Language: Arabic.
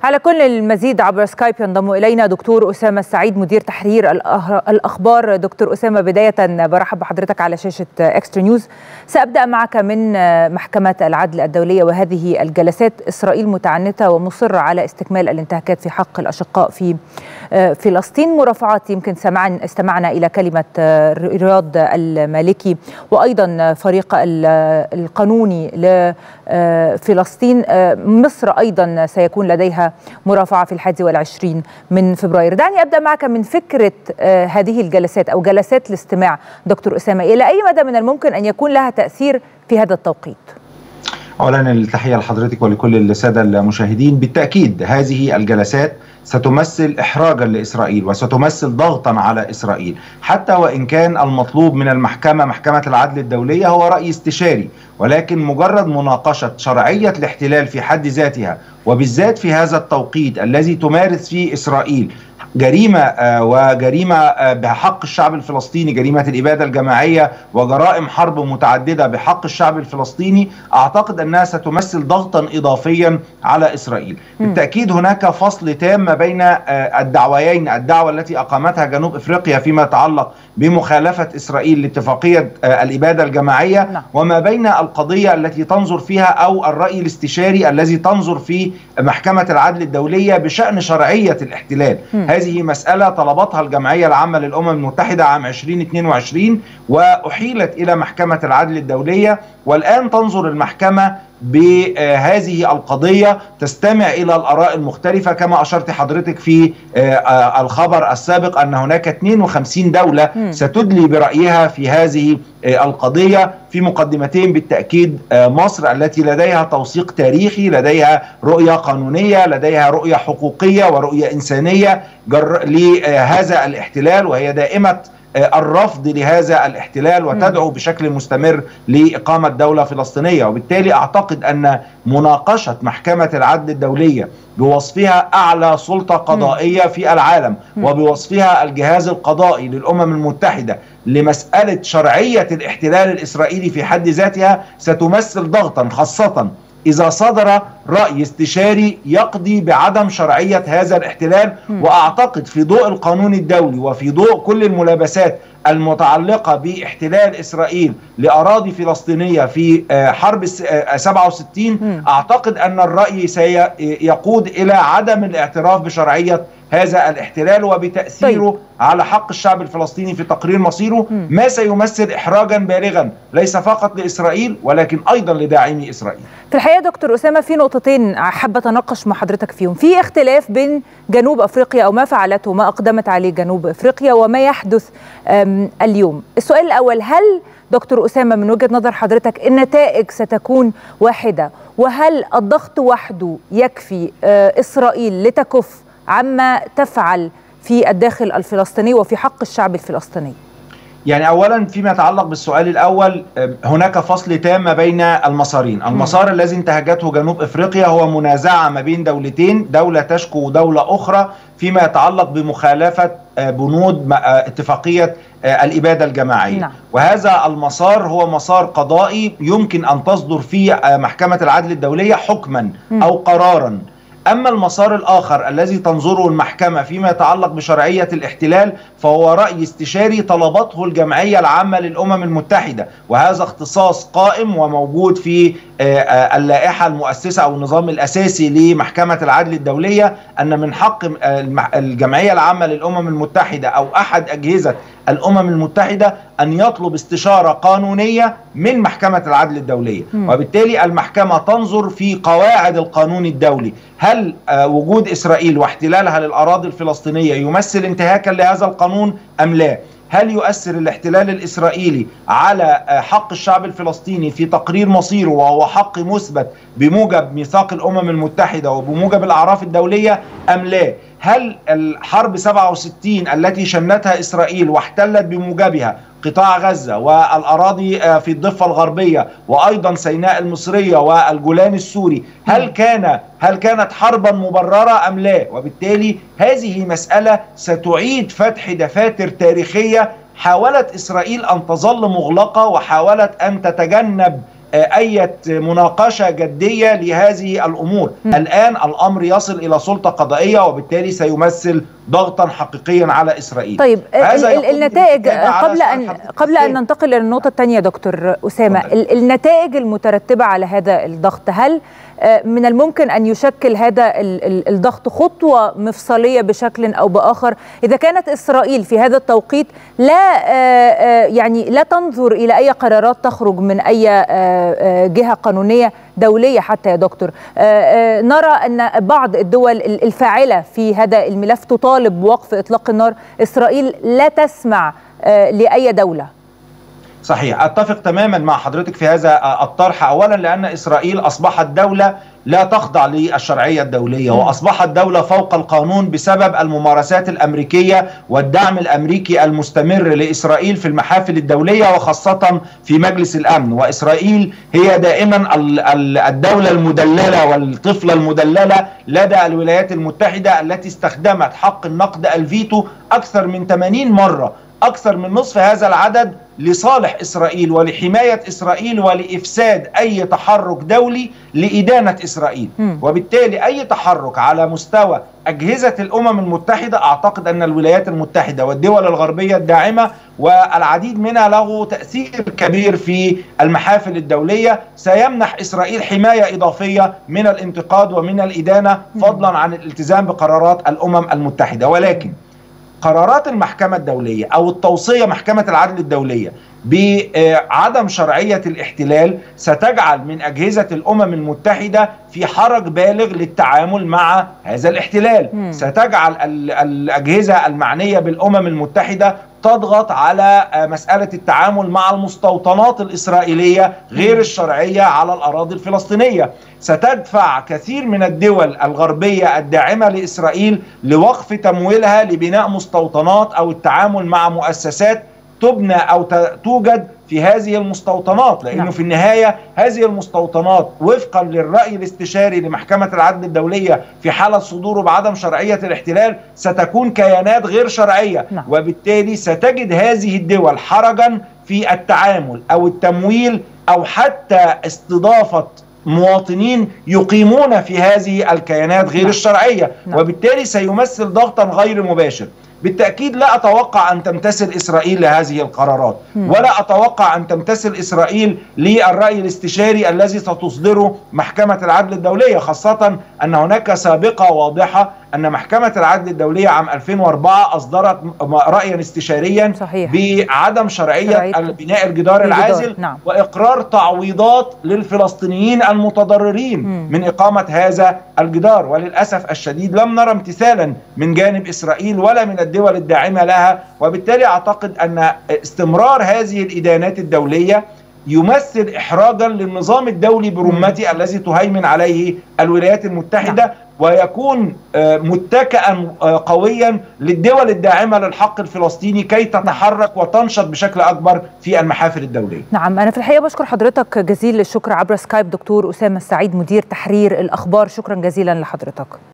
على كل المزيد عبر سكايب ينضم إلينا دكتور أسامة السعيد مدير تحرير الأخبار. دكتور أسامة، بداية برحب بحضرتك على شاشة إكسترا نيوز. سأبدأ معك من محكمة العدل الدولية وهذه الجلسات. إسرائيل متعنتة ومصرة على استكمال الانتهاكات في حق الأشقاء في فلسطين. مرافعات يمكن استمعنا إلى كلمة رياض المالكي وأيضا فريق القانوني لفلسطين. مصر أيضا سيكون لديها مرافعة في 21 من فبراير. دعني أبدأ معك من فكرة هذه الجلسات أو جلسات الاستماع دكتور أسامة، إلى أي مدى من الممكن أن يكون لها تأثير في هذا التوقيت؟ أولا التحية لحضرتك ولكل السادة المشاهدين. بالتأكيد هذه الجلسات ستمثل إحراجا لإسرائيل وستمثل ضغطا على إسرائيل، حتى وإن كان المطلوب من محكمة العدل الدولية هو رأي استشاري، ولكن مجرد مناقشة شرعية الاحتلال في حد ذاتها، وبالذات في هذا التوقيت الذي تمارس فيه إسرائيل جريمة بحق الشعب الفلسطيني، جريمة الإبادة الجماعية وجرائم حرب متعددة بحق الشعب الفلسطيني، أعتقد أنها ستمثل ضغطا إضافيا على إسرائيل. بالتأكيد هناك فصل تام بين الدعويين، الدعوة التي أقامتها جنوب إفريقيا فيما يتعلق بمخالفة إسرائيل لاتفاقية الإبادة الجماعية، وما بين القضية التي تنظر فيها أو الرأي الاستشاري الذي تنظر في محكمة العدل الدولية بشأن شرعية الاحتلال. هذه مسألة طلبتها الجمعية العامة للأمم المتحدة عام 2022 وأحيلت إلى محكمة العدل الدولية، والآن تنظر المحكمة بهذه القضية، تستمع إلى الآراء المختلفة. كما أشرت حضرتك في الخبر السابق أن هناك 52 دولة ستدلي برأيها في هذه القضية، في مقدمتين بالتأكيد مصر التي لديها توثيق تاريخي، لديها رؤية قانونية، لديها رؤية حقوقية ورؤية إنسانية لهذا الاحتلال، وهي دائمة الرفض لهذا الاحتلال وتدعو بشكل مستمر لإقامة دولة فلسطينية. وبالتالي أعتقد أن مناقشة محكمة العدل الدولية بوصفها أعلى سلطة قضائية في العالم وبوصفها الجهاز القضائي للأمم المتحدة لمسألة شرعية الاحتلال الإسرائيلي في حد ذاتها ستمثل ضغطا، خاصة إذا صدر رأي استشاري يقضي بعدم شرعية هذا الاحتلال. وأعتقد في ضوء القانون الدولي وفي ضوء كل الملابسات المتعلقة باحتلال إسرائيل لأراضي فلسطينية في حرب 67، أعتقد أن الرأي سيقود إلى عدم الاعتراف بشرعية هذا الاحتلال وبتأثيره على حق الشعب الفلسطيني في تقرير مصيره، ما سيمثل إحراجا بالغا ليس فقط لإسرائيل ولكن أيضا لداعمي إسرائيل. في الحقيقة دكتور أسامة، في نقطتين حابة أتناقش مع حضرتك فيهم. في اختلاف بين جنوب أفريقيا أو ما فعلته ما أقدمت عليه جنوب أفريقيا وما يحدث اليوم. السؤال الأول، هل دكتور أسامة من وجهة نظر حضرتك النتائج ستكون واحدة؟ وهل الضغط وحده يكفي إسرائيل لتكف عما تفعل في الداخل الفلسطيني وفي حق الشعب الفلسطيني؟ يعني أولا فيما يتعلق بالسؤال الأول، هناك فصل تام بين المسارين. المسار الذي انتهجته جنوب إفريقيا هو منازعة ما بين دولتين، دولة تشكو دولة أخرى فيما يتعلق بمخالفة بنود اتفاقية الإبادة الجماعية. وهذا المسار هو مسار قضائي يمكن أن تصدر فيه محكمة العدل الدولية حكما أو قرارا. أما المسار الآخر الذي تنظره المحكمة فيما يتعلق بشرعية الاحتلال فهو رأي استشاري طلبته الجمعية العامة للأمم المتحدة، وهذا اختصاص قائم وموجود في اللائحة المؤسسة أو النظام الأساسي لمحكمة العدل الدولية، أن من حق الجمعية العامة للأمم المتحدة أو أحد أجهزة الأمم المتحدة أن يطلب استشارة قانونية من محكمة العدل الدولية. وبالتالي المحكمة تنظر في قواعد القانون الدولي، هل وجود إسرائيل واحتلالها للأراضي الفلسطينية يمثل انتهاكا لهذا القانون أم لا؟ هل يؤثر الاحتلال الإسرائيلي على حق الشعب الفلسطيني في تقرير مصيره وهو حق مثبت بموجب ميثاق الأمم المتحدة وبموجب الأعراف الدولية أم لا؟ هل الحرب 67 التي شنتها إسرائيل واحتلت بموجبها قطاع غزة والأراضي في الضفة الغربية وأيضا سيناء المصرية والجولان السوري، هل كانت حربا مبررة أم لا؟ وبالتالي هذه مسألة ستعيد فتح دفاتر تاريخية حاولت إسرائيل أن تظل مغلقة وحاولت أن تتجنب أي مناقشة جدية لهذه الأمور. الآن الأمر يصل إلى سلطة قضائية، وبالتالي سيمثل ضغطا حقيقيا على إسرائيل. طيب النتائج قبل أن ننتقل إلى النقطة الثانية دكتور أسامة، النتائج المترتبة على هذا الضغط، هل من الممكن أن يشكل هذا الضغط خطوة مفصلية بشكل أو بآخر إذا كانت إسرائيل في هذا التوقيت لا تنظر إلى أي قرارات تخرج من أي جهة قانونية دولية حتى يا دكتور؟ نرى أن بعض الدول الفاعلة في هذا الملف تطالب بوقف إطلاق النار، إسرائيل لا تسمع لأي دولة. صحيح، أتفق تماما مع حضرتك في هذا الطرح. أولا لأن إسرائيل أصبحت دولة لا تخضع للشرعية الدولية، وأصبحت دولة فوق القانون بسبب الممارسات الأمريكية والدعم الأمريكي المستمر لإسرائيل في المحافل الدولية وخاصة في مجلس الأمن. وإسرائيل هي دائما الدولة المدللة والطفلة المدللة لدى الولايات المتحدة التي استخدمت حق النقد الفيتو أكثر من 80 مرة، أكثر من نصف هذا العدد لصالح إسرائيل ولحماية إسرائيل ولإفساد أي تحرك دولي لإدانة إسرائيل. وبالتالي أي تحرك على مستوى أجهزة الأمم المتحدة، أعتقد أن الولايات المتحدة والدول الغربية الداعمة والعديد منها له تأثير كبير في المحافل الدولية، سيمنح إسرائيل حماية إضافية من الانتقاد ومن الإدانة فضلا عن الالتزام بقرارات الأمم المتحدة. ولكن قرارات المحكمة الدولية أو التوصية محكمة العدل الدولية بعدم شرعية الاحتلال ستجعل من أجهزة الأمم المتحدة في حرج بالغ للتعامل مع هذا الاحتلال. ستجعل الأجهزة المعنية بالأمم المتحدة تضغط على مسألة التعامل مع المستوطنات الإسرائيلية غير الشرعية على الأراضي الفلسطينية. ستدفع كثير من الدول الغربية الداعمة لإسرائيل لوقف تمويلها لبناء مستوطنات أو التعامل مع مؤسسات تبنى أو توجد في هذه المستوطنات، لأنه في النهاية هذه المستوطنات وفقا للرأي الاستشاري لمحكمة العدل الدولية في حالة صدوره بعدم شرعية الاحتلال ستكون كيانات غير شرعية. وبالتالي ستجد هذه الدول حرجا في التعامل أو التمويل أو حتى استضافة مواطنين يقيمون في هذه الكيانات غير الشرعية. وبالتالي سيمثل ضغطا غير مباشر. بالتأكيد لا أتوقع أن تمتثل إسرائيل لهذه القرارات، ولا أتوقع أن تمتثل إسرائيل للرأي الاستشاري الذي ستصدره محكمة العدل الدولية، خاصة أن هناك سابقة واضحة أن محكمة العدل الدولية عام 2004 أصدرت رأيا استشاريا بعدم شرعية بناء الجدار العازل وإقرار تعويضات للفلسطينيين المتضررين من إقامة هذا الجدار. وللأسف الشديد لم نرى امتثالا من جانب إسرائيل ولا من الدول الداعمة لها. وبالتالي أعتقد أن استمرار هذه الإدانات الدولية يمثل إحراجا للنظام الدولي برمته الذي تهيمن عليه الولايات المتحدة، ويكون متكئا قويا للدول الداعمة للحق الفلسطيني كي تتحرك وتنشط بشكل أكبر في المحافل الدولية. نعم، أنا في الحقيقة بشكر حضرتك جزيل الشكر عبر سكايب دكتور أسامة السعيد مدير تحرير الأخبار. شكرا جزيلا لحضرتك.